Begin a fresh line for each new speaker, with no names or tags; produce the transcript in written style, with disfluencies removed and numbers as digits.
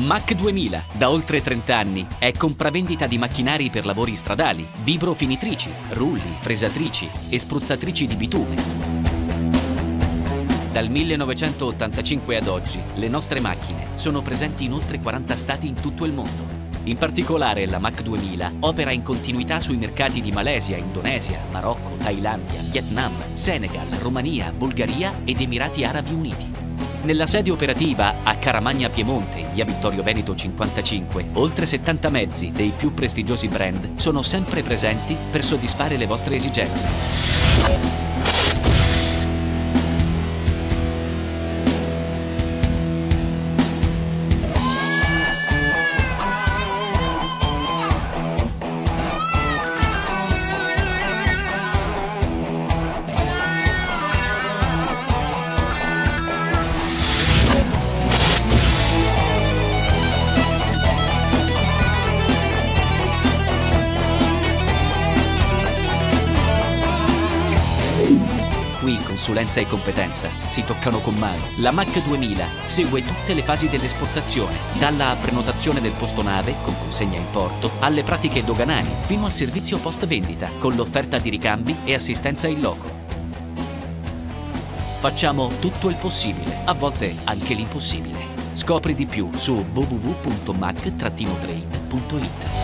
Mack 2000, da oltre 30 anni, è compravendita di macchinari per lavori stradali, vibrofinitrici, rulli, fresatrici e spruzzatrici di bitume. Dal 1985 ad oggi, le nostre macchine sono presenti in oltre 40 stati in tutto il mondo. In particolare, la Mack 2000 opera in continuità sui mercati di Malesia, Indonesia, Marocco, Thailandia, Vietnam, Senegal, Romania, Bulgaria ed Emirati Arabi Uniti. Nella sede operativa a Caramagna Piemonte, in via Vittorio Veneto 55, oltre 70 mezzi dei più prestigiosi brand sono sempre presenti per soddisfare le vostre esigenze. Qui consulenza e competenza si toccano con mano. La Mack 2000 segue tutte le fasi dell'esportazione, dalla prenotazione del posto nave con consegna in porto alle pratiche doganali fino al servizio post vendita con l'offerta di ricambi e assistenza in loco. Facciamo tutto il possibile, a volte anche l'impossibile. Scopri di più su www.mack-trade.it.